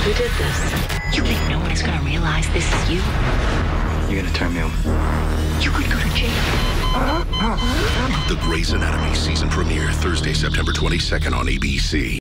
Who did this? You think no one is gonna realize this is you? You're gonna turn me over. You could go to jail. The Grey's Anatomy season premiere Thursday, September 22nd on ABC.